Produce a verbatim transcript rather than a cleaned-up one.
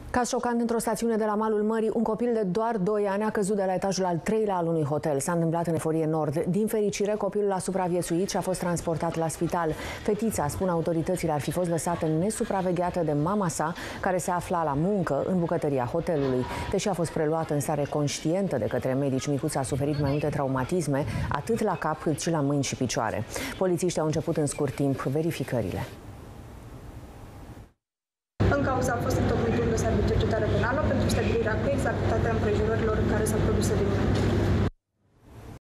Caz șocant într-o stațiune de la malul mării, un copil de doar doi ani a căzut de la etajul al treilea al unui hotel. S-a întâmplat în Eforie Nord. Din fericire, copilul a supraviețuit și a fost transportat la spital. Fetița, spun autoritățile, ar fi fost lăsată nesupravegheată de mama sa, care se afla la muncă în bucătăria hotelului. Deși a fost preluată în stare conștientă de către medici, micuța a suferit mai multe traumatisme, atât la cap cât și la mâini și picioare. Polițiștii au început în scurt timp verificările. În cauza a fost întocmit un dosar de cercetare penală pentru stabilirea cu exactitate a împrejurărilor în care s-a produs evenimentul.